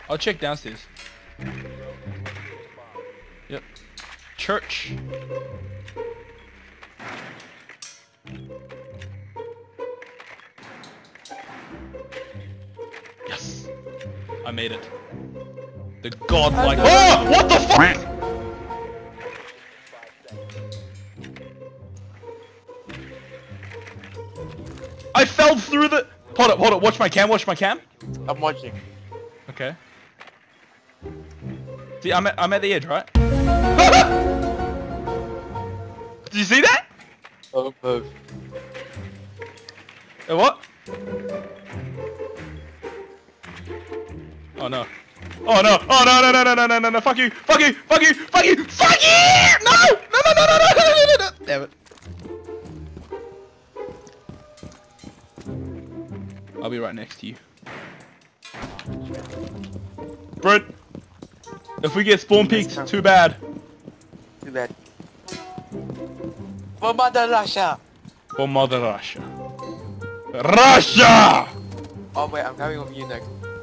I'll check downstairs. Yep. Church. Yes. I made it. The godlike. Oh! What the fuck? I fell through the. Hold up. Watch my cam. I'm watching. Okay. See, I'm at the edge, right? Did you see that? Oh, move. What? Oh no. Oh no. Oh no. Fuck you. No! No. Damn it. I'll be right next to you. Brent, if we get spawn peeked, too bad. Too bad. For Mother Russia! For Mother Russia. Russia! Oh wait, I'm coming with you next.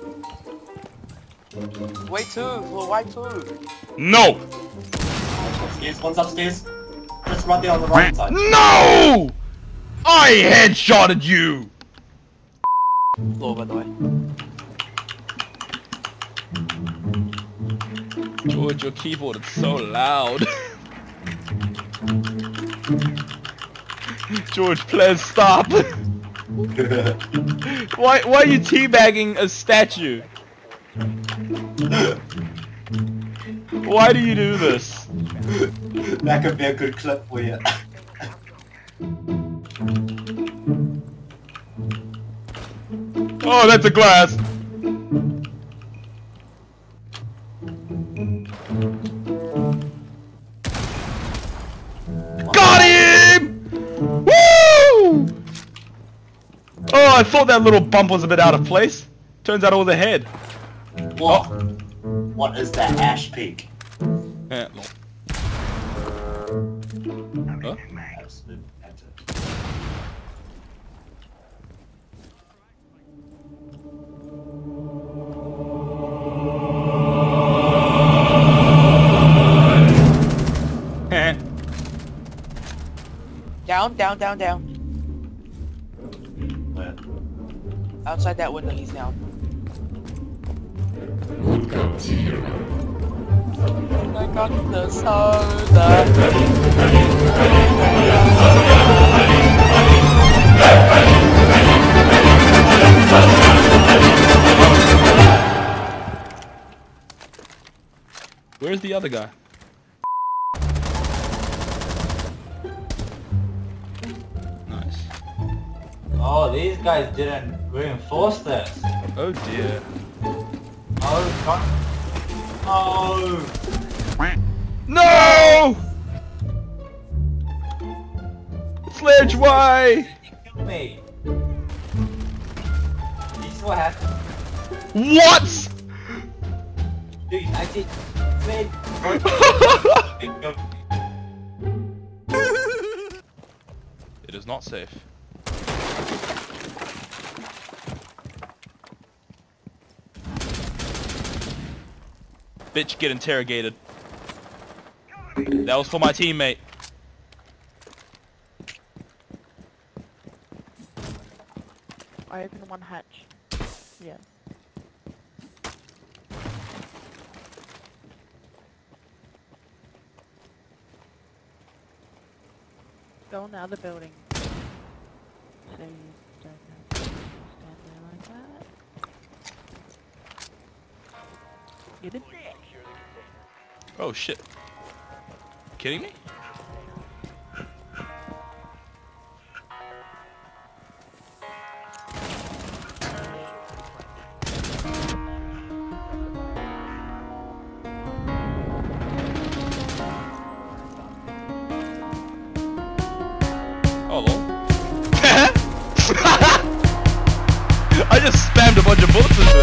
Wait two, for white two. No! One's upstairs. Just right there on the right side. No! I headshotted you! Floor, by the way. George, your keyboard is so loud. George, please stop. Why are you teabagging a statue? Why do you do this? That could be a good clip for you. Oh, that's a glass. Got him! Woo! Oh, I thought that little bump was a bit out of place. Turns out it was a head. What? What is that ash peak? Yeah, lol. Huh? Absolute magic. Down. Where? Outside that window, he's down. I got the soda. Where's the other guy? Nice. Oh, these guys didn't reinforce this. Oh dear. Oh, God. Oh. No! Sledge, why? Kill me. You see what happened? What? Dude, I did. It is not safe. Bitch, get interrogated. That was for my teammate. I opened one hatch. Yeah. Go in the other building. So you don't have to stand there like that. Get in there. Oh shit. Kidding me? Oh lol. I just spammed a bunch of bullets.